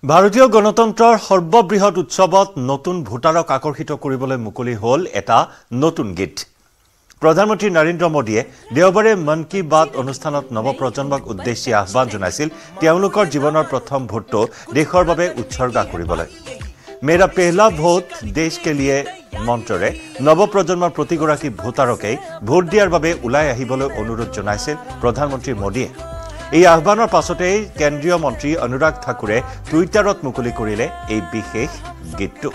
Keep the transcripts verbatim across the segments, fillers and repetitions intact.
ভাৰতীয় গণতন্ত্ৰৰ সৰ্ববৃহৎ উৎসৱত নতুন ভোটাৰক আকৰ্ষিত কৰিবলৈ মুকলি হ'ল এটা নতুন গীত। প্ৰধানমন্ত্ৰী নৰেন্দ্ৰ মোদীয়ে দেওবাৰে মন কী বাত অনুষ্ঠানত নৱপ্ৰজন্মক উদ্দেশ্যি আহ্বান জনাইছিল তেওঁলোকৰ জীৱনৰ প্ৰথম ভোটটো দেশৰ বাবে উৎসৰ্গা কৰিবলৈ। মেৰা পেহলা ভোট দেশ কে লিয়ে মন্ত্ৰৰে নৱপ্ৰজন্মৰ প্ৰতিগৰাকী ভোটাৰকে ভোট দিয়াৰ বাবে ওলাই আহিবলৈ অনুৰোধ জনাইছিল প্ৰধানমন্ত্ৰী মোদীয়ে। এই আহ্বানৰ পাছতেই কেন্দ্ৰীয় মন্ত্ৰী অনুৰাগ ঠাকুৰে টুইটাৰত মুকলি কৰিলে এই বিশেষ গীতটো।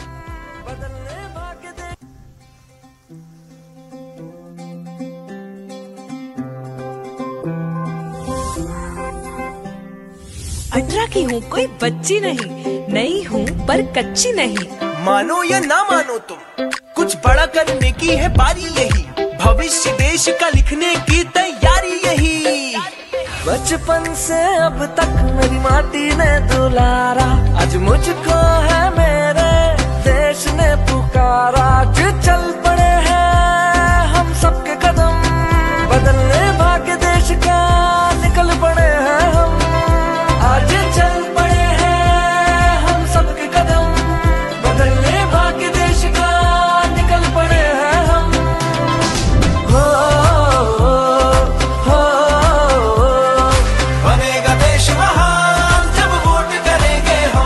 अठारह की हूँ कोई बच्ची नहीं, नई हूँ पर कच्ची नहीं। मानो या ना मानो तुम, कुछ बड़ा करने की है बारी यही। भविष्य देश का लिखने की तैयारी यही। बचपन से अब तक मेरी माटी ने दुलारा, आज मुझको है मेरे देश ने पुकारा। जो चल पड़े हैं हम सबके कदम, बदलने भाग्य देश का निकल पड़े हैं हम। आज चल पड़े हैं हम सबके कदम, बदलने भाग्य देश का निकल पड़े हैं हम। हो, हो, हो, बनेगा देश महान जब वोट करेंगे हम।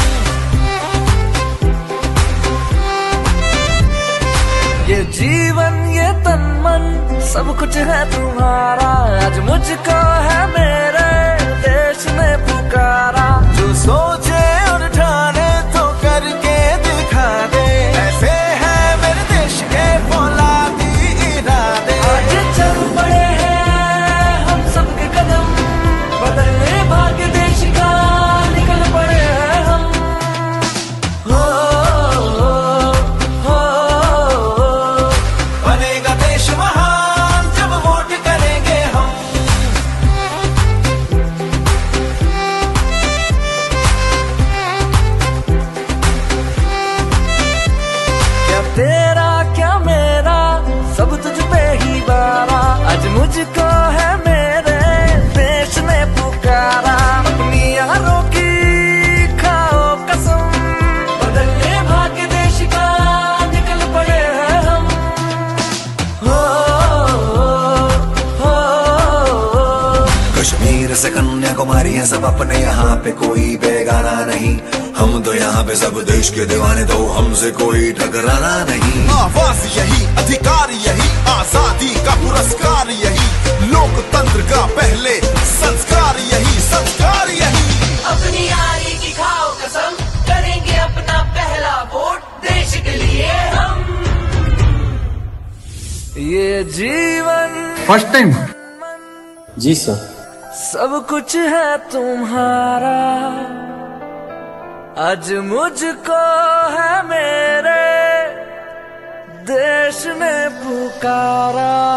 ये जीवन ये तन मन सब कुछ है तुम्हारा, आज मुझको है मेरे देश ने पुकारा। जो सोचे और ठाने तो करके दिखा दे, ऐसे है मेरे देश के फौलादी इरादे। आज चल पड़े हैं हम सबके कदम, बदलने भाग्य देश का निकल पड़े हैं हम। हो, हो, हो, बनेगा देश महान जब वोट करेंगे हम। क्या तेरा क्या मेरा सब तुझ पे ही बारा, आज मुझको है मेरे देश ने पुकारा। अपनी यारों की खाओ कसम, बदलने भाग्य देश का निकल पड़े हैं हम। हो, हो, हो, कश्मीर से कन्याकुमारी है सब अपने, यहाँ पे कोई बेगाना नहीं। हम तो यहाँ पे सब देश के दीवाने, तो हमसे कोई टकराना नहीं। आवाज यही, अधिकार यही, आजादी का पुरस्कार यही, लोकतंत्र का पहले संस्कार यही, संस्कार यही। अपनी यारी की खाओ कसम, करेंगे अपना पहला वोट देश के लिए हम। ये जीवन फर्स्ट टाइम जी सर, सब कुछ है तुम्हारा, आज मुझको है मेरे देश ने पुकारा।